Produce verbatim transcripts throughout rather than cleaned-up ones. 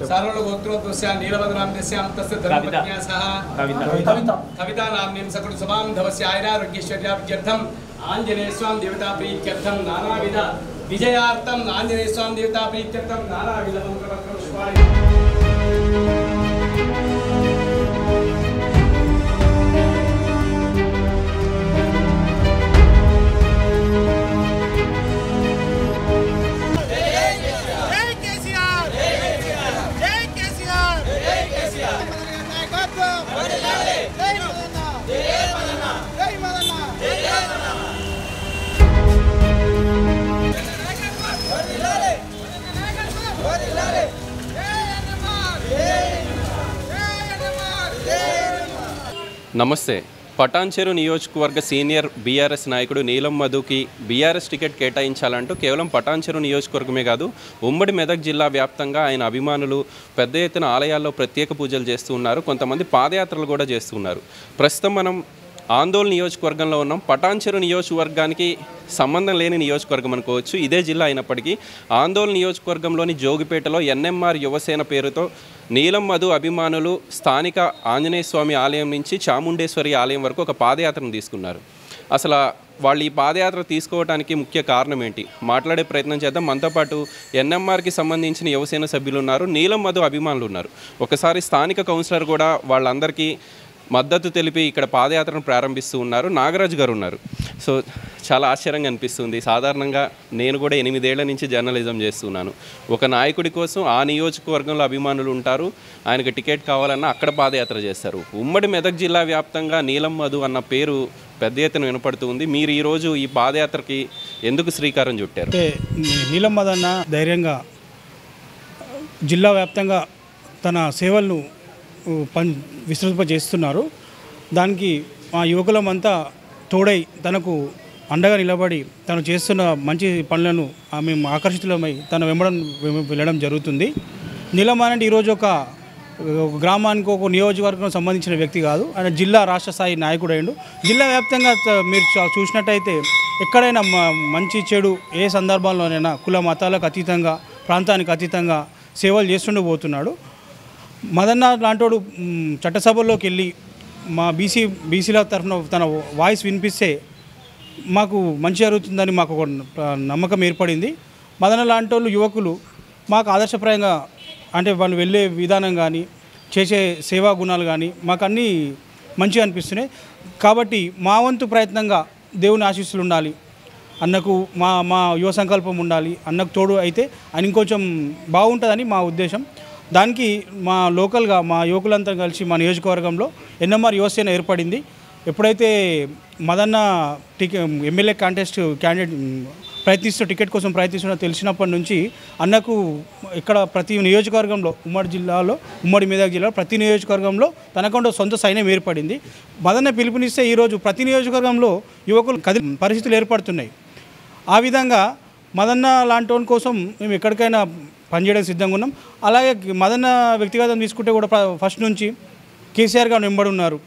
सार्वलोकोत्तरोत्तरस्य नीलवदनाम्यस्यां तस्य धर्मपत्न्या सह कविता कविता नाम्नीं सकल सभां धवस्य आयुरारोग्यैश्वर्याभिवृद्ध्यर्थम् आञ्जनेय स्वामी देवता प्रीत्यर्थं नानाविध विजयार्थम् आञ्जनेय स्वामी देवता प्रीत्यर्थं नानाविध मंत्रपत्रं स्वामी నమస్తే. పటాన్చెరు నియోజకవర్గ సీనియర్ బీఆర్ఎస్ నాయకుడు నీలం మధుకి బీఆర్ఎస్ టికెట్ కేటాయించాలంటూ కేవలం పటాన్చెరు నియోజకవర్గమే కాదు ఉమ్మడి మెదక్ జిల్లా వ్యాప్తంగా ఆయన అభిమానులు పెద్ద ఎత్తున ఆలయాల్లో ప్రత్యేక పూజలు చేస్తూ ఉన్నారు. కొంతమంది పాదయాత్రలు కూడా చేస్తున్నారు. ప్రస్తుతం మనం ఆందోళన నియోజకవర్గంలో ఉన్నాం. పటాన్చెరు నియోజకవర్గానికి సంబంధం లేని నియోజకవర్గం అనుకోవచ్చు. ఇదే జిల్లా అయినప్పటికీ ఆందోళన నియోజకవర్గంలోని జోగిపేటలో ఎన్ఎంఆర్ యువసేన పేరుతో నీలం మధు అభిమానులు స్థానిక ఆంజనేయ స్వామి ఆలయం నుంచి చాముండేశ్వరి ఆలయం వరకు ఒక పాదయాత్రను తీసుకున్నారు. అసలు వాళ్ళు ఈ పాదయాత్ర తీసుకోవడానికి ముఖ్య కారణం ఏంటి మాట్లాడే ప్రయత్నం చేద్దాం. మనతో పాటు ఎన్ఎంఆర్కి సంబంధించిన యువసేన సభ్యులు ఉన్నారు, నీలం మధు అభిమానులు ఉన్నారు. ఒకసారి స్థానిక కౌన్సిలర్ కూడా వాళ్ళందరికీ మద్దతు తెలిపి ఇక్కడ పాదయాత్రను ప్రారంభిస్తూ ఉన్నారు. నాగరాజు గారు ఉన్నారు. సో చాలా ఆశ్చర్యంగా అనిపిస్తుంది. సాధారణంగా నేను కూడా ఎనిమిదేళ్ల నుంచి జర్నలిజం చేస్తున్నాను. ఒక నాయకుడి కోసం ఆ నియోజకవర్గంలో అభిమానులు ఉంటారు, ఆయనకు టికెట్ కావాలన్నా అక్కడ పాదయాత్ర చేస్తారు. ఉమ్మడి మెదక్ జిల్లా వ్యాప్తంగా నీలం మధు అన్న పేరు పెద్ద ఎత్తున వినపడుతూ ఉంది. మీరు ఈరోజు ఈ పాదయాత్రకి ఎందుకు శ్రీకారం చుట్టారు? అంటే నీలం మధు అన్న ధైర్యంగా జిల్లా వ్యాప్తంగా తన సేవలను పని విస్తృంపజేస్తున్నారు. దానికి మా యువకులమంతా తోడై తనకు అండగా నిలబడి తను చేస్తున్న మంచి పనులను మేము ఆకర్షితులమై తన వెంబడం వెళ్ళడం జరుగుతుంది. నీలం అంటే ఈరోజు ఒక గ్రామానికి ఒక నియోజకవర్గం సంబంధించిన వ్యక్తి కాదు, ఆయన జిల్లా రాష్ట్ర స్థాయి నాయకుడు అయ్యిండు. జిల్లా వ్యాప్తంగా మీరు చూసినట్టయితే ఎక్కడైనా మంచి చెడు ఏ సందర్భాల్లోనైనా కుల మతాలకు అతీతంగా ప్రాంతానికి అతీతంగా సేవలు చేస్తుండూ పోతున్నాడు. మదన్న లాంటోడు చట్టసభల్లోకి వెళ్ళి మా బీసీ బీసీల తరఫున తన వాయిస్ వినిపిస్తే మాకు మంచి జరుగుతుందని మాకు ఒక నమ్మకం ఏర్పడింది. మదన్న లాంటోళ్ళు యువకులు మాకు ఆదర్శప్రాయంగా అంటే వాళ్ళు వెళ్ళే విధానం కానీ చేసే సేవా గుణాలు కానీ మాకు అన్నీ మంచిగా అనిపిస్తున్నాయి. కాబట్టి మా వంతు ప్రయత్నంగా దేవుని ఆశీస్సులు ఉండాలి, అన్నకు మా మా యువ సంకల్పం ఉండాలి, అన్నకు తోడు అయితే ఆయన ఇంకొంచెం బాగుంటుందని మా ఉద్దేశం. దానికి మా లోకల్గా మా యువకులంతా కలిసి మా నియోజకవర్గంలో ఎన్ఎంఆర్ యువసేన ఏర్పడింది. ఎప్పుడైతే Madanna ticket MLA contest candidate ప్రయత్నిస్తూ టికెట్ కోసం ప్రయత్నిస్తున్నా తెలిసినప్పటి నుంచి అన్నకు ఇక్కడ ప్రతి నియోజకవర్గంలో ఉమ్మడి జిల్లాలో ఉమ్మడి మెదక్ జిల్లాలో ప్రతి నియోజకవర్గంలో తనకంటూ సొంత సైన్యం ఏర్పడింది. మదన్న పిలుపునిస్తే ఈరోజు ప్రతి నియోజకవర్గంలో యువకులు కది పరిస్థితులు ఏర్పడుతున్నాయి. ఆ విధంగా మదన్న లాంటి కోసం మేము ఎక్కడికైనా పనిచేయడానికి సిద్ధంగా ఉన్నాం. అలాగే మదన్న వ్యక్తిగతం తీసుకుంటే కూడా ఫస్ట్ నుంచి కేసీఆర్ గారు వెంబడి ఉన్నారు,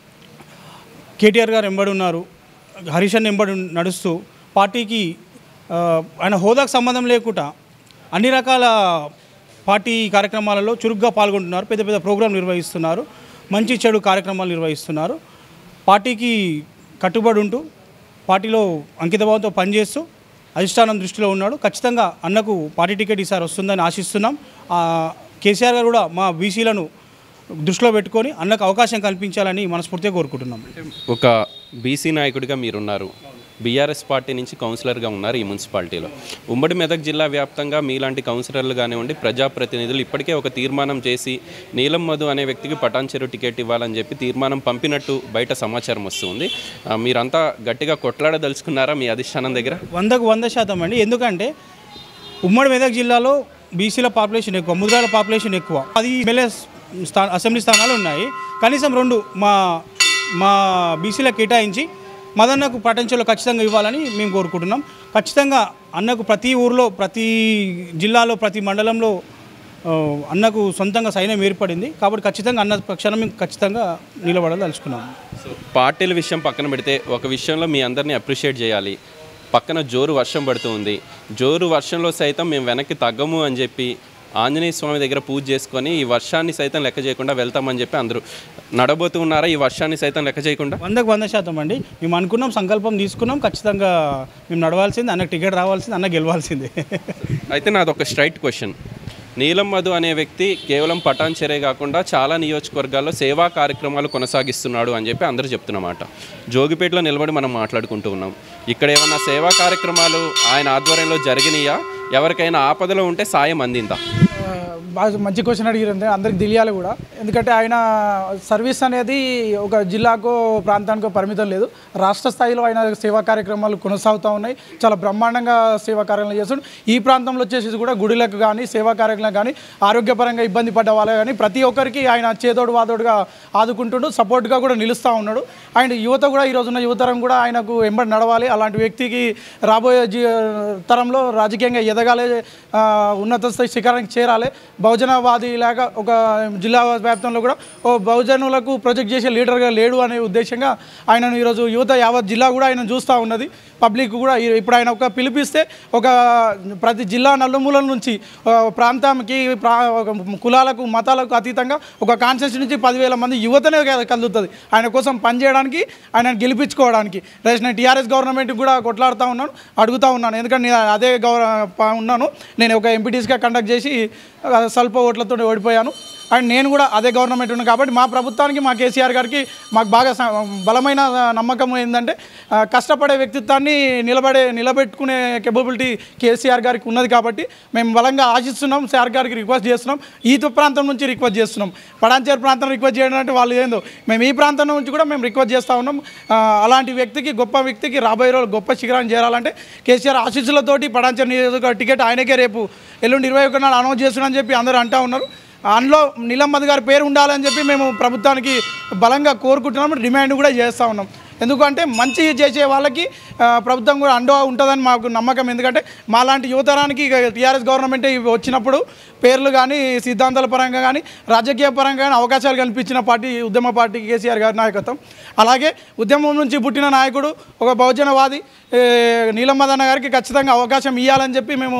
కేటీఆర్ గారు వెంబడి ఉన్నారు, హరీష్ అన్న వెంబడి నడుస్తూ పార్టీకి ఆయన హోదాకు సంబంధం లేకుండా అన్ని రకాల పార్టీ కార్యక్రమాలలో చురుగ్గా పాల్గొంటున్నారు. పెద్ద పెద్ద ప్రోగ్రాం నిర్వహిస్తున్నారు, మంచి చెడు కార్యక్రమాలు నిర్వహిస్తున్నారు. పార్టీకి కట్టుబడి ఉంటూ పార్టీలో అంకితభావంతో పనిచేస్తూ అధిష్టానం దృష్టిలో ఉన్నాడు. ఖచ్చితంగా అన్నకు పార్టీ టికెట్ ఈసారి వస్తుందని ఆశిస్తున్నాం. కేసీఆర్ గారు కూడా మా బీసీలను దృష్టిలో పెట్టుకొని అన్నకు అవకాశం కల్పించాలని మనస్ఫూర్తిగా కోరుకుంటున్నాం. ఒక బీసీ నాయకుడిగా మీరున్నారు, బీఆర్ఎస్ పార్టీ నుంచి కౌన్సిలర్గా ఉన్నారు ఈ మున్సిపాలిటీలో. ఉమ్మడి మెదక్ జిల్లా వ్యాప్తంగా మీలాంటి కౌన్సిలర్లు కానివ్వండి ప్రజాప్రతినిధులు ఇప్పటికే ఒక తీర్మానం చేసి నీలం మధు అనే వ్యక్తికి పటాన్చెరు టికెట్ ఇవ్వాలని చెప్పి తీర్మానం పంపినట్టు బయట సమాచారం వస్తుంది. మీరంతా గట్టిగా కొట్లాడదలుచుకున్నారా మీ అధిష్టానం దగ్గర? వందకు వంద శాతం అండి. ఎందుకంటే ఉమ్మడి మెదక్ జిల్లాలో బీసీల పాపులేషన్ ఎక్కువ, ముద్రాల పాపులేషన్ ఎక్కువ. అది ఎమ్మెల్యే స్థా అసెంబ్లీ స్థానాలు ఉన్నాయి. కనీసం రెండు మా మా బీసీలకు కేటాయించి మదన్నకు పటాన్చెరులో ఖచ్చితంగా ఇవ్వాలని మేము కోరుకుంటున్నాం. ఖచ్చితంగా అన్నకు ప్రతి ఊరిలో ప్రతి జిల్లాలో ప్రతి మండలంలో అన్నకు సొంతంగా సైన్యం ఏర్పడింది. కాబట్టి ఖచ్చితంగా అన్న పక్షాన మేము ఖచ్చితంగా నిలబడాలి తలుచుకున్నాం. సో పార్టీల విషయం పక్కన పెడితే ఒక విషయంలో మీ అందరినీ అప్రిషియేట్ చేయాలి. పక్కన జోరు వర్షం పడుతుంది, జోరు వర్షంలో సైతం మేము వెనక్కి తగ్గము అని చెప్పి ఆంజనేయ స్వామి దగ్గర పూజ చేసుకొని ఈ వర్షాన్ని సైతం లెక్క చేయకుండా వెళ్తామని చెప్పి అందరూ నడబోతూ ఉన్నారా? ఈ వర్షాన్ని సైతం లెక్క చేయకుండా వందకు వంద శాతం అండి. మేము అనుకున్నాం, సంకల్పం తీసుకున్నాం, ఖచ్చితంగా మేము నడవాల్సింది, అన్నకు టికెట్ రావాల్సింది, అన్న గెలవాల్సిందే. అయితే నాది ఒక స్ట్రైట్ క్వశ్చన్. నీలం మధు అనే వ్యక్తి కేవలం పటాన్చెరే కాకుండా చాలా నియోజకవర్గాల్లో సేవా కార్యక్రమాలు కొనసాగిస్తున్నాడు అని చెప్పి అందరూ చెప్తున్నమాట. జోగిపేటలో నిలబడి మనం మాట్లాడుకుంటూ ఉన్నాం. ఇక్కడ ఏమన్నా సేవా కార్యక్రమాలు ఆయన ఆధ్వర్యంలో జరిగినాయా? ఎవరికైనా ఆపదలో ఉంటే సాయం అందిందా? బాగా మంచి క్వశ్చన్ అడిగిరంటే అందరికి తెలియాలి కూడా. ఎందుకంటే ఆయన సర్వీస్ అనేది ఒక జిల్లాకో ప్రాంతానికో పరిమితం లేదు. రాష్ట్ర స్థాయిలో ఆయన సేవా కార్యక్రమాలు కొనసాగుతూ ఉన్నాయి. చాలా బ్రహ్మాండంగా సేవా కార్యక్రమాలు చేస్తున్నాడు. ఈ ప్రాంతంలో వచ్చేసి కూడా గుడిలకు కానీ సేవా కార్యక్రమాలు కానీ ఆరోగ్యపరంగా ఇబ్బంది పడ్డ వాళ్ళు కానీ ప్రతి ఒక్కరికి ఆయన చేదోడు వాదోడుగా ఆదుకుంటుండు, సపోర్ట్గా కూడా నిలుస్తూ ఉన్నాడు. ఆయన యువత కూడా ఈరోజున్న యువతరం కూడా ఆయనకు ఎంబడి నడవాలి. అలాంటి వ్యక్తికి రాబోయే జీ తరంలో రాజకీయంగా ఎదగాలి, ఉన్నత స్థాయి శిఖరానికి చేరాలి. బహుజనవాది లాగా ఒక జిల్లా వ్యాప్తంలో కూడా ఓ బహుజనులకు ప్రొజెక్ట్ చేసే లీడర్గా లేడు అనే ఉద్దేశంగా ఆయనను ఈరోజు యువత యావత్ జిల్లా కూడా ఆయన చూస్తూ ఉన్నది. పబ్లిక్ కూడా ఇప్పుడు ఆయన ఒక పిలిపిస్తే ఒక ప్రతి జిల్లా నలుమూలల నుంచి ప్రాంతానికి ప్రా కులాలకు మతాలకు అతీతంగా ఒక కాన్స్టిట్యూన్సీ నుంచి పదివేల మంది యువతనే కలుగుతుంది ఆయన కోసం పనిచేయడానికి, ఆయన గెలిపించుకోవడానికి. రేపు నేను టీఆర్ఎస్ గవర్నమెంట్కి కూడా కొట్లాడుతూ ఉన్నాను, అడుగుతూ ఉన్నాను. ఎందుకంటే నేను అదే గౌరవ ఉన్నాను. నేను ఒక ఎంపీటీస్గా కండక్ట్ చేసి స్వల్ప ఓట్లతో ఓడిపోయాను. అండ్ నేను కూడా అదే గవర్నమెంట్ ఉన్నాను కాబట్టి మా ప్రభుత్వానికి, మా కేసీఆర్ గారికి మాకు బాగా బలమైన నమ్మకం ఏంటంటే కష్టపడే వ్యక్తిత్వాన్ని నిలబడే నిలబెట్టుకునే కేపబిలిటీ కేసీఆర్ గారికి ఉన్నది. కాబట్టి మేము బలంగా ఆశిస్తున్నాం, సార్ గారికి రిక్వెస్ట్ చేస్తున్నాం. ఈ ప్రాంతం నుంచి రిక్వెస్ట్ చేస్తున్నాం. పటాన్చెరు ప్రాంతం రిక్వెస్ట్ చేయడం అంటే వాళ్ళు ఏందో, మేము ఈ ప్రాంతం నుంచి కూడా మేము రిక్వెస్ట్ చేస్తూ ఉన్నాం. అలాంటి వ్యక్తికి, గొప్ప వ్యక్తికి రాబోయే రోజులు గొప్ప శిఖరాన్ని చేరాలంటే కేసీఆర్ ఆశీస్సులతోటి పటాన్చెరు నియోజకవర్గ టికెట్ ఆయనకే రేపు ఎల్లుండి ఇరవై ఒకటి నాడు అనౌన్స్ చేస్తున్నామని చెప్పి అందరూ అంటూ ఉన్నారు. అందులో నీలం మధు గారి పేరు ఉండాలని చెప్పి మేము ప్రభుత్వానికి బలంగా కోరుకుంటున్నాం, డిమాండ్ కూడా చేస్తూ ఉన్నాం. ఎందుకంటే మంచి చేసే వాళ్ళకి ప్రభుత్వం కూడా అండగా ఉంటుందని మాకు నమ్మకం. ఎందుకంటే మాలాంటి యువతరానికి టీఆర్ఎస్ గవర్నమెంట్ వచ్చినప్పుడు పేర్లు కానీ సిద్ధాంతాల పరంగా కానీ రాజకీయ పరంగా కానీ అవకాశాలు కల్పించిన పార్టీ ఉద్యమ పార్టీ కేసీఆర్ గారి నాయకత్వం. అలాగే ఉద్యమం నుంచి పుట్టిన నాయకుడు, ఒక బహుజనవాది నీలం మధు అన్న గారికి ఖచ్చితంగా అవకాశం ఇవ్వాలని చెప్పి మేము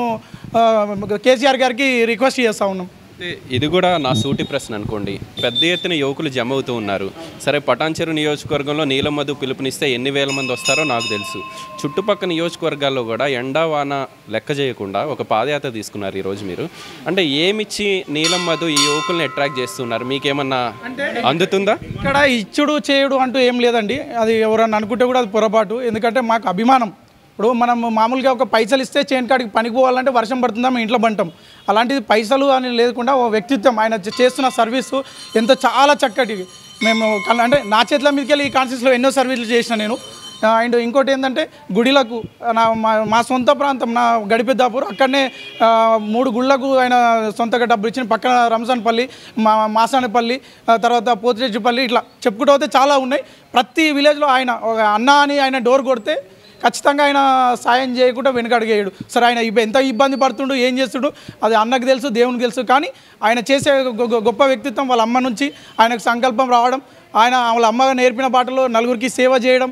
కేసీఆర్ గారికి రిక్వెస్ట్ చేస్తూ ఉన్నాం. ఇది కూడా నా సూటి ప్రశ్న అనుకోండి. పెద్ద ఎత్తున యువకులు జమ అవుతూ ఉన్నారు. సరే, పటాన్చెరు నియోజకవర్గంలో నీలం మధు పిలుపునిస్తే ఎన్ని వేల మంది వస్తారో నాకు తెలుసు. చుట్టుపక్కల నియోజకవర్గాల్లో కూడా ఎండా వాన లెక్క చేయకుండా ఒక పాదయాత్ర తీసుకున్నారు ఈరోజు మీరు. అంటే ఏమిచ్చి నీలం మధు ఈ యువకుల్ని అట్రాక్ట్ చేస్తున్నారు? మీకేమన్నా అందుతుందా? ఇక్కడ ఇచ్చుడు చేయుడు అంటూ ఏం లేదండి. అది ఎవరన్నా అనుకుంటే కూడా అది పొరపాటు. ఎందుకంటే మాకు అభిమానం. ఇప్పుడు మనం మామూలుగా ఒక పైసలు ఇస్తే చేను కాడికి పనికి పోవాలంటే వర్షం పడుతుందా మేము ఇంట్లో బంటాం. అలాంటిది పైసలు అని లేకుండా ఓ వ్యక్తిత్వం, ఆయన చేస్తున్న సర్వీసు ఎంతో చాలా చక్కటి. మేము అంటే నా చేతుల మీదకి వెళ్ళి ఈ కాన్స్టిట్యూన్సీలో ఎన్నో సర్వీసులు చేసిన నేను. అండ్ ఇంకోటి ఏంటంటే గుడిలకు నా మా సొంత ప్రాంతం నా గడిపెద్దాపూర్, అక్కడనే మూడు గుళ్ళకు ఆయన సొంతగా డబ్బులు ఇచ్చిన. పక్కన రంజాన్పల్లి, మా మాసానపల్లి, తర్వాత పోతిరెడ్డిపల్లి, ఇట్లా చెప్పుకుంటూ పోతే చాలా ఉన్నాయి. ప్రతి విలేజ్లో ఆయన అన్న అని ఆయన డోర్ కొడితే ఖచ్చితంగా ఆయన సాయం చేయకుండా వెనుకడిగేయడు. సరే, ఆయన ఎంత ఇబ్బంది పడుతుండు, ఏం చేస్తుడు అది అన్నకు తెలుసు, దేవునికి తెలుసు. కానీ ఆయన చేసే గొప్ప వ్యక్తిత్వం వాళ్ళ అమ్మ నుంచి ఆయనకు సంకల్పం రావడం, ఆయన వాళ్ళ అమ్మ నేర్పిన బాటలో నలుగురికి సేవ చేయడం,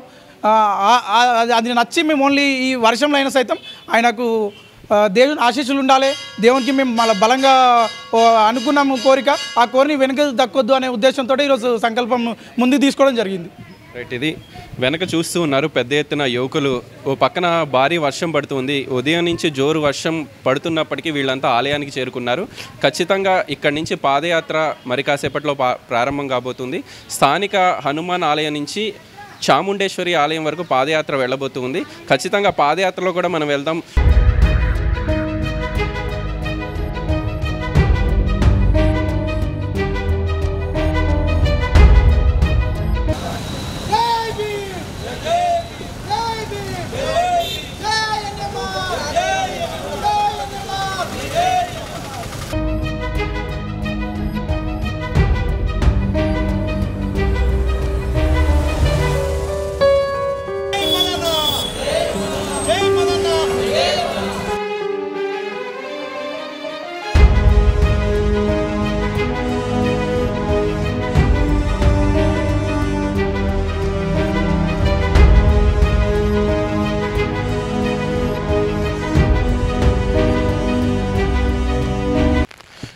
అది నచ్చి మేము ఓన్లీ ఈ వర్షంలో అయినా సైతం ఆయనకు దేవుని ఆశీస్సులు ఉండాలి, దేవునికి మేము మళ్ళీ బలంగా అనుకున్నాము కోరిక, ఆ కోరిని వెనుక దక్కొద్దు అనే ఉద్దేశంతో ఈరోజు సంకల్పం ముందు తీసుకోవడం జరిగింది. రైట్, ఇది వెనక చూస్తూ ఉన్నారు పెద్ద ఎత్తున యువకులు. ఓ పక్కన భారీ వర్షం పడుతుంది. ఉదయం నుంచి జోరు వర్షం పడుతున్నప్పటికీ వీళ్ళంతా ఆలయానికి చేరుకున్నారు. ఖచ్చితంగా ఇక్కడి నుంచి పాదయాత్ర మరి కాసేపట్లో ప్రారంభం కాబోతుంది. స్థానిక హనుమాన్ ఆలయం నుంచి చాముండేశ్వరి ఆలయం వరకు పాదయాత్ర వెళ్ళబోతుంది. ఖచ్చితంగా పాదయాత్రలో కూడా మనం వెళ్దాం.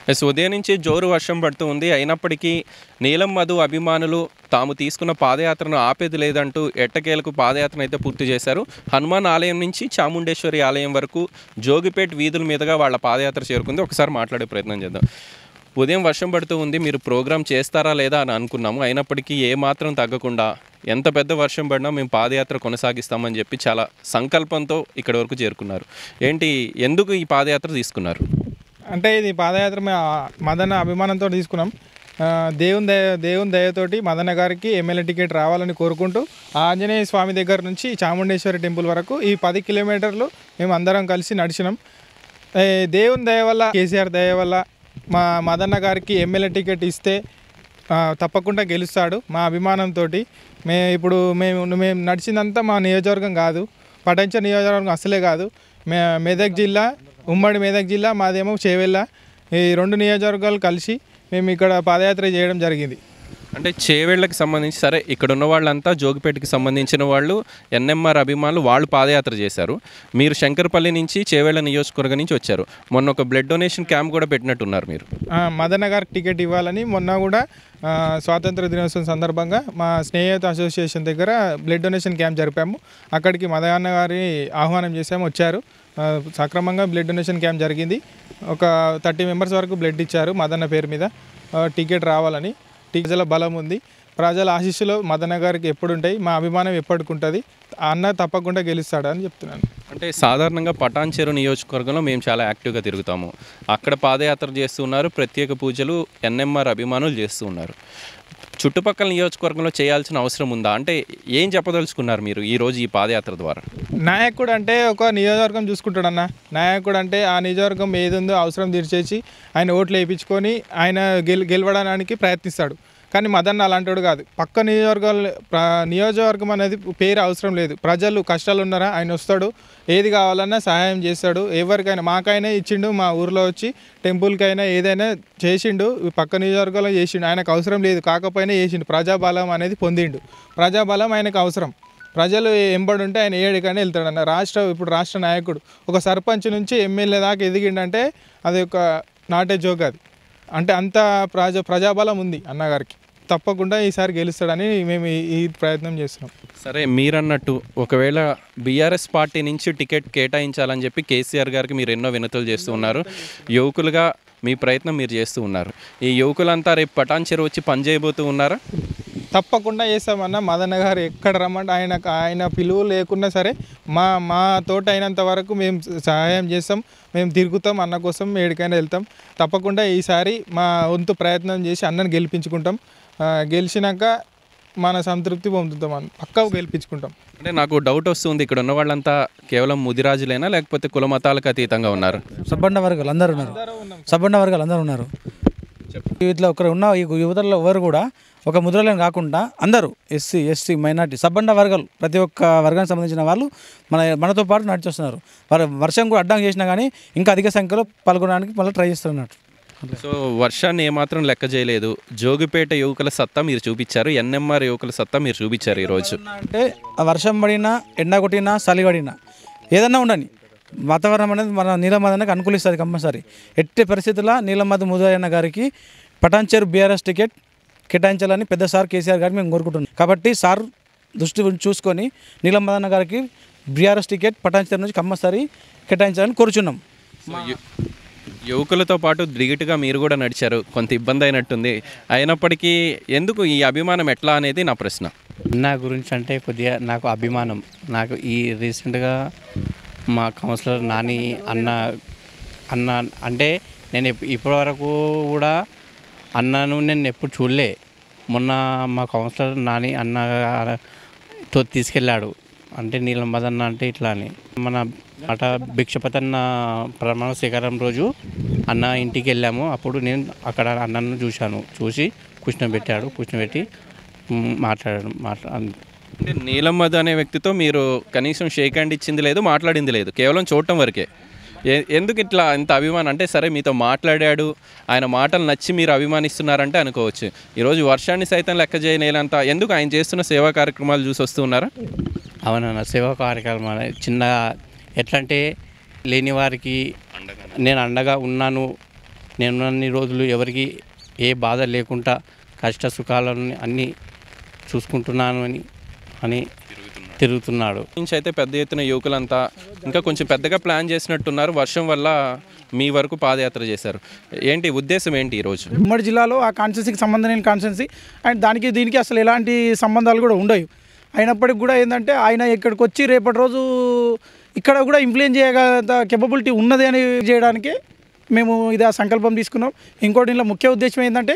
ఎస్ ఉదయం నుంచి జోరు వర్షం పడుతూ ఉంది. అయినప్పటికీ నీలం మధు అభిమానులు తాము తీసుకున్న పాదయాత్రను ఆపేది లేదంటూ ఎట్టకేలకు పాదయాత్రను అయితే పూర్తి చేశారు. హనుమాన్ ఆలయం నుంచి చాముండేశ్వరి ఆలయం వరకు జోగిపేట్ వీధుల మీదుగా వాళ్ళ పాదయాత్ర చేరుకుంది. ఒకసారి మాట్లాడే ప్రయత్నం చేద్దాం. ఉదయం వర్షం పడుతూ ఉంది, మీరు ప్రోగ్రామ్ చేస్తారా లేదా అని అనుకున్నాము. అయినప్పటికీ ఏమాత్రం తగ్గకుండా ఎంత పెద్ద వర్షం పడినా మేము పాదయాత్ర కొనసాగిస్తామని చెప్పి చాలా సంకల్పంతో ఇక్కడి వరకు చేరుకున్నారు. ఏంటి, ఎందుకు ఈ పాదయాత్ర తీసుకున్నారు? అంటే ఇది పాదయాత్ర మదన అభిమానంతో తీసుకున్నాం. దేవుని దయ దేవుని దయతోటి మదన గారికి ఎమ్మెల్యే టికెట్ రావాలని కోరుకుంటూ ఆంజనేయ స్వామి దగ్గర నుంచి చాముండేశ్వరి టెంపుల్ వరకు ఈ పది కిలోమీటర్లు మేము అందరం కలిసి నడిచినాం. దేవుని దయ వల్ల, కేసీఆర్ దయ వల్ల మా మదన్న గారికి ఎమ్మెల్యే టికెట్ ఇస్తే తప్పకుండా గెలుస్తాడు. మా అభిమానంతో మే ఇప్పుడు మేము మేము నడిచిందంతా మా నియోజకవర్గం కాదు, పటాన్చెరు నియోజకవర్గం అసలే కాదు. మే మెదక్ జిల్లా, ఉమ్మడి మెదక్ జిల్లా, మాదేమో చేవెళ్ళ. ఈ రెండు నియోజకవర్గాలు కలిసి మేము ఇక్కడ పాదయాత్ర చేయడం జరిగింది. అంటే చేవేళ్ళకి సంబంధించి సరే, ఇక్కడ ఉన్న వాళ్ళంతా జోగిపేటకి సంబంధించిన వాళ్ళు, ఎన్ఎంఆర్ అభిమానులు, వాళ్ళు పాదయాత్ర చేశారు. మీరు శంకరపల్లి నుంచి చేవేళ్ళ నియోజకవర్గం నుంచి వచ్చారు. మొన్న ఒక బ్లడ్ డొనేషన్ క్యాంప్ కూడా పెట్టినట్టున్నారు మీరు. మదన్న గారికి టికెట్ ఇవ్వాలని మొన్న కూడా స్వాతంత్ర దినోత్సవం సందర్భంగా మా స్నేహిత అసోసియేషన్ దగ్గర బ్లడ్ డొనేషన్ క్యాంప్ జరిపాము. అక్కడికి మదన్న గారి ఆహ్వానం చేసాము, వచ్చారు. సక్రమంగా బ్లడ్ డొనేషన్ క్యాంప్ జరిగింది. ఒక థర్టీ మెంబర్స్ వరకు బ్లడ్ ఇచ్చారు మదన్న పేరు మీద. టికెట్ రావాలని, ప్రజల బలం ఉంది, ప్రజల ఆశీస్సులు మదన్న గారికి ఎప్పుడు ఉంటాయి, మా అభిమానం ఎప్పటికి ఉంటుంది. అన్న తప్పకుండా గెలుస్తాడు అని చెప్తున్నాను. అంటే సాధారణంగా పటాన్చెరు నియోజకవర్గంలో మేము చాలా యాక్టివ్గా తిరుగుతాము. అక్కడ పాదయాత్ర చేస్తూ ఉన్నారు, ప్రత్యేక పూజలు ఎన్ఎంఆర్ అభిమానులు చేస్తూ ఉన్నారు. చుట్టుపక్కల నియోజకవర్గంలో చేయాల్సిన అవసరం ఉందా? అంటే ఏం చెప్పదలుచుకున్నారు మీరు ఈరోజు ఈ పాదయాత్ర ద్వారా? నాయకుడు అంటే ఒక నియోజకవర్గం చూసుకుంటాడన్న. నాయకుడు అంటే ఆ నియోజకవర్గం ఏది ఉందో అవసరం తీర్చేసి ఆయన ఓట్లు వేయించుకొని ఆయన గెల్ గెలవడానికి ప్రయత్నిస్తాడు. కానీ మదన్న అలాంటివాడు కాదు. పక్క నియోజకవర్గాలు నియోజకవర్గం అనేది పేరు అవసరం లేదు. ప్రజలు కష్టాలు ఉన్నారా ఆయన వస్తాడు, ఏది కావాలన్నా సహాయం చేస్తాడు. ఎవరికైనా, మాకైనా ఇచ్చిండు, మా ఊర్లో వచ్చి టెంపుల్కైనా ఏదైనా చేసిండు, పక్క నియోజకవర్గంలో చేసిండు. ఆయనకు అవసరం లేదు, కాకపోయినా చేసిండు. ప్రజాబలం అనేది పొందిండు. ప్రజాబలం ఆయనకు అవసరం. ప్రజలు ఎంబడి ఉంటే ఆయన ఏడికైనా వెళ్తాడన్న. రాష్ట్ర ఇప్పుడు రాష్ట్ర నాయకుడు ఒక సర్పంచ్ నుంచి ఎమ్మెల్యే దాకా ఎదిగిండంటే అది ఒక నాటే జోక్. అది అంటే అంత ప్రజా ప్రజాబలం ఉంది అన్నగారికి. తప్పకుండా ఈసారి గెలుస్తాడని మేము ఈ ప్రయత్నం చేస్తున్నాం. సరే, మీరన్నట్టు ఒకవేళ బీఆర్ఎస్ పార్టీ నుంచి టికెట్ కేటాయించాలని చెప్పి కేసీఆర్ గారికి మీరు ఎన్నో వినతులు చేస్తూ ఉన్నారు. యువకులుగా మీ ప్రయత్నం మీరు చేస్తూ ఉన్నారు. ఈ యువకులంతా రేపు పటాన్చెరు వచ్చి పనిచేయబోతూ ఉన్నారా? తప్పకుండా చేస్తామన్న. మదన్న గారు ఎక్కడ రమ్మంటే ఆయన ఆయన పిలువు లేకున్నా సరే మా మా తోట అయినంత వరకు మేము సహాయం చేస్తాం, మేము తిరుగుతాం, అన్న కోసం ఏడికైనా వెళ్తాం. తప్పకుండా ఈసారి మా వంతు ప్రయత్నం చేసి అన్నను గెలిపించుకుంటాం. గెలిచినాక మన సంతృప్తి పొందుతాం, అన్న పక్కా గెలిపించుకుంటాం. అంటే నాకు డౌట్ వస్తుంది, ఇక్కడ ఉన్న వాళ్ళంతా కేవలం ముదిరాజులేనా లేకపోతే కుల మతాలకు అతీతంగా ఉన్నారు? సబ్బండ వర్గాలు అందరూ ఉన్నారు. సబ్బండ వర్గాలు అందరూ ఉన్నారు. ఇట్లా ఒకరు ఉన్న ఈ యువతలో ఎవరు కూడా ఒక ముద్రలను కాకుండా అందరూ ఎస్సీ ఎస్టీ మైనార్టీ సబ్బండ వర్గాలు ప్రతి ఒక్క వర్గానికి సంబంధించిన వాళ్ళు మన మనతో పాటు నడిచొస్తున్నారు. వారు వర్షం కూడా అడ్డం చేసినా కానీ ఇంకా అధిక సంఖ్యలో పాల్గొనడానికి మళ్ళీ ట్రై చేస్తున్నట్టు. సో వర్షాన్ని ఏమాత్రం లెక్క చేయలేదు. జోగిపేట యువకుల సత్తా మీరు చూపించారు, ఎన్ఎంఆర్ యువకుల సత్తా మీరు చూపించారు ఈరోజు. అంటే వర్షం పడినా, ఎండ కొట్టినా, చలి పడినా, ఏదన్నా ఉండని వాతావరణం అనేది మన నీలమదన్నకి అనుకూలిస్తుంది కంపల్సరీ. ఎట్టి పరిస్థితుల్లో నీలమద ముదయన్న గారికి పటాన్చెరు బీఆర్ఎస్ టికెట్ కేటాయించాలని పెద్ద సార్ కేసీఆర్ గారికి మేము కోరుకుంటున్నాం. కాబట్టి సార్ దృష్టి చూసుకొని నీలమదన్న గారికి బీఆర్ఎస్ టికెట్ పటాన్చెరు నుంచి కంపల్సరీ కేటాయించాలని కోరుచున్నాం. యువకులతో పాటు దిగిటుగా మీరు కూడా నడిచారు, కొంత ఇబ్బంది అయినట్టుంది. అయినప్పటికీ ఎందుకు ఈ అభిమానం ఎట్లా అనేది నా ప్రశ్న. నా గురించి అంటే కొద్దిగా నాకు అభిమానం. నాకు ఈ రీసెంట్గా మా కౌన్సిలర్ నాని అన్న అన్న అంటే నేను ఇప్పటి వరకు కూడా అన్నను నేను ఎప్పుడు చూడలే. మొన్న మా కౌన్సిలర్ నాని అన్నతో తీసుకెళ్ళాడు. అంటే నీలం మదన్న అంటే ఇట్లా అని మన అట భిక్షపతన్న ప్రమాణ స్వీకారం రోజు అన్న ఇంటికి వెళ్ళాము. అప్పుడు నేను అక్కడ అన్నను చూశాను. చూసి కూర్చోబెట్టాడు, కూర్చోబెట్టి మాట్లాడాడు. మాట్లా అంటే నీలం మధు అనే వ్యక్తితో మీరు కనీసం షేక్ హ్యాండ్ ఇచ్చింది లేదు, మాట్లాడింది లేదు, కేవలం చూడటం వరకే. ఎందుకు ఇట్లా ఇంత అభిమానం? అంటే సరే మీతో మాట్లాడాడు, ఆయన మాటలు నచ్చి మీరు అభిమానిస్తున్నారంటే అనుకోవచ్చు. ఈరోజు వర్షాన్ని సైతం లెక్క చేయలేనంత ఎందుకు ఆయన చేస్తున్న సేవా కార్యక్రమాలు చూసి వస్తూ ఉన్నారా? అవునన్న, సేవా కార్యక్రమాలు చిన్నగా ఎట్లంటే లేని వారికి నేను అండగా ఉన్నాను నేనున్నన్ని రోజులు ఎవరికి ఏ బాధ లేకుండా కష్ట సుఖాలను అన్నీ చూసుకుంటున్నాను అని అని తిరుగుతున్నాడు. నుంచి అయితే పెద్ద ఎత్తున యువకులంతా ఇంకా కొంచెం పెద్దగా ప్లాన్ చేసినట్టున్నారు. వర్షం వల్ల మీ వరకు పాదయాత్ర చేశారు. ఏంటి ఉద్దేశం ఏంటి ఈరోజు? ఉమ్మడి జిల్లాలో ఆ కాన్స్టిట్యున్సీకి సంబంధం లేని కాన్స్టిట్యున్సీ అండ్ దానికి దీనికి అసలు ఎలాంటి సంబంధాలు కూడా ఉండవు. అయినప్పటికి కూడా ఏంటంటే ఆయన ఇక్కడికి వచ్చి రేపటి రోజు ఇక్కడ కూడా ఇంప్లిమెంట్ చేయగల కెపబిలిటీ ఉన్నది అని చేయడానికి మేము ఇది ఆ సంకల్పం తీసుకున్నాం. ఇంకోటి ఇందులో ముఖ్య ఉద్దేశం ఏంటంటే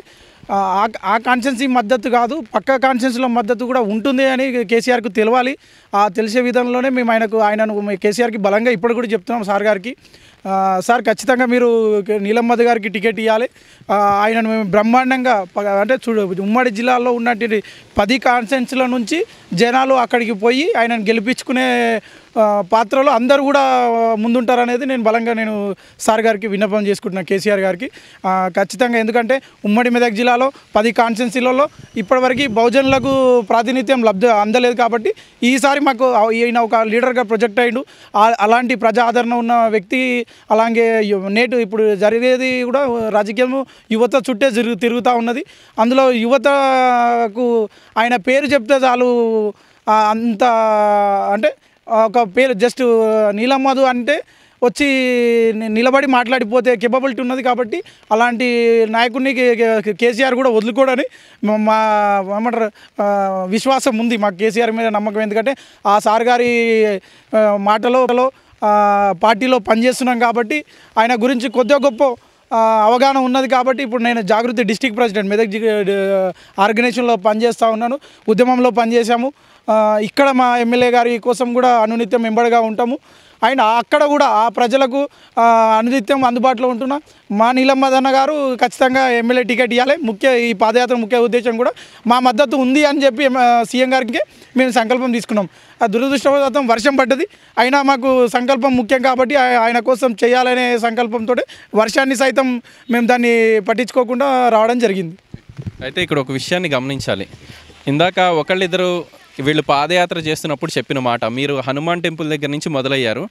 ఆ కాన్స్టిట్యున్సీ మద్దతు కాదు, పక్క కాన్స్టిట్యున్సీలో మద్దతు కూడా ఉంటుంది అని కేసీఆర్కు తెలవాలి. ఆ తెలిసే విధంలోనే మేము ఆయనకు ఆయనను కేసీఆర్కి బలంగా ఇప్పుడు కూడా చెప్తున్నాం సార్ గారికి, సార్ ఖచ్చితంగా మీరు నీలం మధు గారికి టికెట్ ఇవ్వాలి. ఆయనను మేము బ్రహ్మాండంగా అంటే చూడు ఉమ్మడి జిల్లాలో ఉన్నటువంటి పది కాన్స్టిట్యున్సీల నుంచి జనాలు అక్కడికి పోయి ఆయనను గెలిపించుకునే పాత్రలో అందరూ కూడా ముందుంటారనేది నేను బలంగా నేను సార్ గారికి విన్నపం చేసుకుంటున్నాను కేసీఆర్ గారికి ఖచ్చితంగా. ఎందుకంటే ఉమ్మడి మెదక్ జిల్లాలో పది కాన్స్టిట్యున్సీలలో ఇప్పటివరకు బహుజనులకు ప్రాతినిధ్యం లబ్ధి అందలేదు కాబట్టి ఈసారి మాకు ఈయన ఒక లీడర్గా ప్రొజెక్ట్ అయ్యిండు. అలాంటి ప్రజా ఆదరణ ఉన్న వ్యక్తి. అలాగే నేటు ఇప్పుడు జరిగేది కూడా రాజకీయము యువత చుట్టే తిరుగు తిరుగుతూ ఉన్నది. అందులో యువతకు ఆయన పేరు చెప్తే చాలు అంత అంటే ఒక పేరు జస్ట్ నీలం మధు అంటే వచ్చి నిలబడి మాట్లాడిపోతే కేపబిలిటీ ఉన్నది. కాబట్టి అలాంటి నాయకుడిని కేసీఆర్ కూడా వదులుకోడని మా ఏమంటారు విశ్వాసం ఉంది మాకు కేసీఆర్ మీద నమ్మకం. ఎందుకంటే ఆ సార్ గారి మాటలో పార్టీలో పనిచేస్తున్నాం కాబట్టి ఆయన గురించి కొద్దిగా గొప్ప అవగాహన ఉన్నది. కాబట్టి ఇప్పుడు నేను జాగృతి డిస్ట్రిక్ట్ ప్రెసిడెంట్ మెదక్ ఆర్గనైజేషన్లో పనిచేస్తూ ఉన్నాను, ఉద్యమంలో పనిచేశాము. ఇక్కడ మా ఎమ్మెల్యే గారి కోసం కూడా అనునిత్యం వెంబడిగా ఉంటాము. అండ్ అక్కడ కూడా ఆ ప్రజలకు అనునిత్యం అందుబాటులో ఉంటున్నా మా నీలం మధు గారు ఖచ్చితంగా ఎమ్మెల్యే టికెట్ ఇవ్వాలి. ముఖ్య ఈ పాదయాత్ర ముఖ్య ఉద్దేశం కూడా మా మద్దతు ఉంది అని చెప్పి సీఎం గారికి మేము సంకల్పం తీసుకున్నాం. ఆ దురదృష్టవశాతం వర్షం పడ్డది, అయినా మాకు సంకల్పం ముఖ్యం కాబట్టి ఆయన కోసం చేయాలనే సంకల్పంతో వర్షాన్ని సైతం మేము దాన్ని పట్టించుకోకుండా రావడం జరిగింది. అయితే ఇక్కడ ఒక విషయాన్ని గమనించాలి. ఇందాక ఒకళ్ళిద్దరు వీళ్ళు పాదయాత్ర చేస్తున్నప్పుడు చెప్పిన మాట, మీరు హనుమాన్ టెంపుల్ దగ్గర నుంచి మొదలయ్యారు,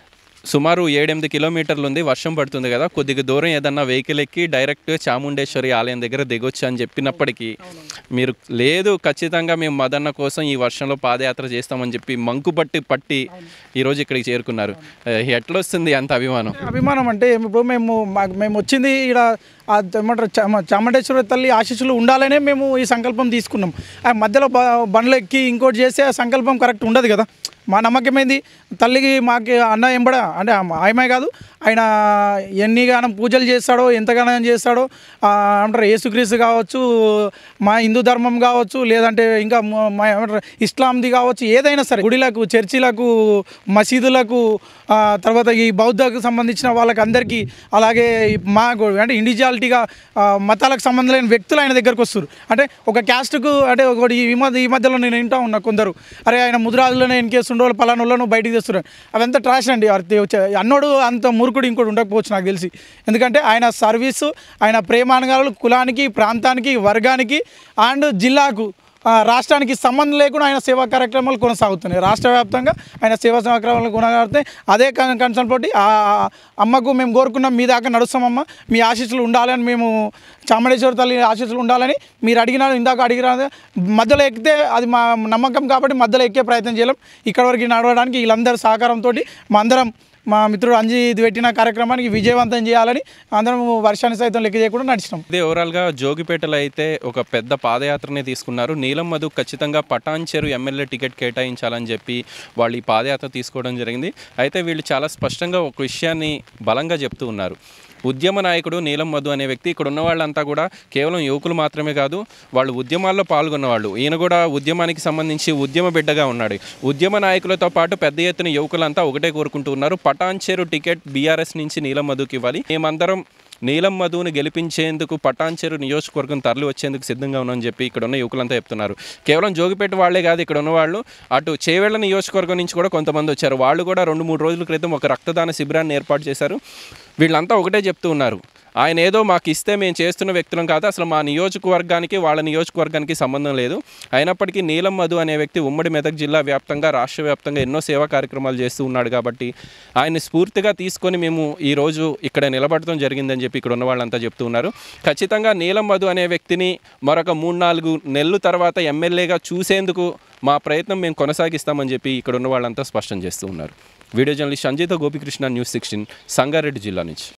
సుమారు ఏడెనిమిది కిలోమీటర్లు ఉంది, వర్షం పడుతుంది కదా, కొద్దిగా దూరం ఏదన్నా వెహికల్ ఎక్కి డైరెక్ట్ చాముండేశ్వరి ఆలయం దగ్గర దిగొచ్చు అని చెప్పినప్పటికీ మీరు లేదు ఖచ్చితంగా మేము మదన్న కోసం ఈ వర్షంలో పాదయాత్ర చేస్తామని చెప్పి మంకు పట్టి పట్టి ఈరోజు ఇక్కడికి చేరుకున్నారు. ఎట్లా వస్తుంది అంత అభిమానం? అభిమానం అంటే ఇప్పుడు మేము మేము వచ్చింది ఇక్కడ ఏమంటారు చాముండేశ్వరి తల్లి ఆశీస్సులు ఉండాలనే మేము ఈ సంకల్పం తీసుకున్నాం. ఆ మధ్యలో బండ్లు ఎక్కి ఇంకోటి చేస్తే ఆ సంకల్పం కరెక్ట్ ఉండదు కదా. మా నమ్మకం ఏంది, తల్లికి మాకు అన్న ఎంబడ అంటే ఆయమే కాదు, ఆయన ఎన్నిగానం పూజలు చేస్తాడో ఎంతగానం చేస్తాడో అంటారు యేసుక్రీస్తు కావచ్చు, మా హిందూ ధర్మం కావచ్చు, లేదంటే ఇంకా మా ఏమంటారు ఇస్లాంది కావచ్చు, ఏదైనా సరే గుడిలకు చర్చిలకు మసీదులకు తర్వాత ఈ బౌద్ధకు సంబంధించిన వాళ్ళకి అందరికీ అలాగే మా అంటే ఇండివిజువాలిటీగా మతాలకు సంబంధం లేని వ్యక్తులు ఆయన దగ్గరకు వస్తారు. అంటే ఒక క్యాస్ట్కు అంటే ఒకటి ఈ మధ్య ఈ మధ్యలో నేను వింటా ఉన్నా కొందరు, అరే ఆయన ముదిరాజులోనే ఎన్కేస్తుండో పలానోళ్ళను బయటికి తెస్తున్నారు. అదంతా ట్రాష్ అండి. అన్నోడు అంత మూర్ఖుడు ఇంకోటి ఉండకపోవచ్చు నాకు తెలిసి. ఎందుకంటే ఆయన సర్వీసు, ఆయన ప్రేమానుగాలు కులానికి, ప్రాంతానికి, వర్గానికి అండ్ జిల్లాకు, రాష్ట్రానికి సంబంధం లేకుండా ఆయన సేవా కార్యక్రమాలు కొనసాగుతున్నాయి. రాష్ట్ర వ్యాప్తంగా ఆయన సేవా కార్యక్రమాలు కొనసాగుతాయి. అదే కన్సర్న్ తోటి ఆ అమ్మకు మేము కోరుకున్నాం, మీ దాకా నడుస్తామమ్మ, మీ ఆశీస్సులు ఉండాలని, మేము చాముండేశ్వరి తల్లి ఆశీస్సులు ఉండాలని మీరు అడిగినా ఇందాక అడిగినా మధ్యలో ఎక్కితే అది మా నమ్మకం కాబట్టి మధ్యలో ఎక్కే ప్రయత్నం చేయలేం. ఇక్కడ వరకు నడవడానికి వీళ్ళందరి సహకారంతో మా అందరం మా మిత్రుడు అంజీ ఇది పెట్టిన కార్యక్రమానికి విజయవంతం చేయాలని అందరం వర్షాన్ని సైతం లెక్క చేయకుండా నడిచినాం. ఇదే ఓవరాల్గా జోగిపేటలో అయితే ఒక పెద్ద పాదయాత్రనే తీసుకున్నారు. నీలం మధు ఖచ్చితంగా పటాన్చెరు ఎమ్మెల్యే టికెట్ కేటాయించాలని చెప్పి వాళ్ళు ఈ పాదయాత్ర తీసుకోవడం జరిగింది. అయితే వీళ్ళు చాలా స్పష్టంగా ఒక విషయాన్ని బలంగా చెప్తూ ఉన్నారు. ఉద్యమ నాయకుడు నీలం మధు అనే వ్యక్తి ఇక్కడ ఉన్న వాళ్ళంతా కూడా కేవలం యువకులు మాత్రమే కాదు, వాళ్ళు ఉద్యమాల్లో పాల్గొన్నవాళ్ళు. ఈయన కూడా ఉద్యమానికి సంబంధించి ఉద్యమ బిడ్డగా ఉన్నాడు. ఉద్యమ నాయకులతో పాటు పెద్ద ఎత్తున యువకులంతా ఒకటే కోరుకుంటూ ఉన్నారు, పటాన్చెరు టికెట్ బీఆర్ఎస్ నుంచి నీలం మధుకి ఇవ్వాలి, మేమందరం నీలం మధుని గెలిపించేందుకు పటాన్చెరు నియోజకవర్గం తరలి వచ్చేందుకు సిద్ధంగా ఉన్నామని చెప్పి ఇక్కడ ఉన్న యువకులంతా చెప్తున్నారు. కేవలం జోగిపేట వాళ్లే కాదు, ఇక్కడ ఉన్నవాళ్ళు అటు చేవెళ్ల నియోజకవర్గం నుంచి కూడా కొంతమంది వచ్చారు. వాళ్ళు కూడా రెండు మూడు రోజుల క్రితం ఒక రక్తదాన శిబిరాన్ని ఏర్పాటు చేశారు. వీళ్ళంతా ఒకటే చెప్తూ ఉన్నారు, ఆయన ఏదో మాకు ఇస్తే మేము చేస్తున్న వ్యక్తులం కాదు, అసలు మా నియోజకవర్గానికి వాళ్ళ నియోజకవర్గానికి సంబంధం లేదు. అయినప్పటికీ నీలం మధు అనే వ్యక్తి ఉమ్మడి మెదక్ జిల్లా వ్యాప్తంగా రాష్ట్ర వ్యాప్తంగా ఎన్నో సేవా కార్యక్రమాలు చేస్తూ ఉన్నాడు కాబట్టి ఆయన్ని స్ఫూర్తిగా తీసుకొని మేము ఈరోజు ఇక్కడ నిలబడటం జరిగిందని చెప్పి ఇక్కడ ఉన్న వాళ్ళంతా చెప్తూ ఉన్నారు. ఖచ్చితంగా నీలం మధు అనే వ్యక్తిని మరొక మూడు నాలుగు నెలల తర్వాత ఎమ్మెల్యేగా చూసేందుకు మా ప్రయత్నం మేము కొనసాగిస్తామని చెప్పి ఇక్కడ ఉన్న వాళ్ళంతా స్పష్టం చేస్తూ ఉన్నారు. వీడియో జర్నలిస్ట్ సంజయ్తో గోపికృష్ణ, న్యూస్ సిక్స్టీన్, సంగారెడ్డి జిల్లా నుంచి.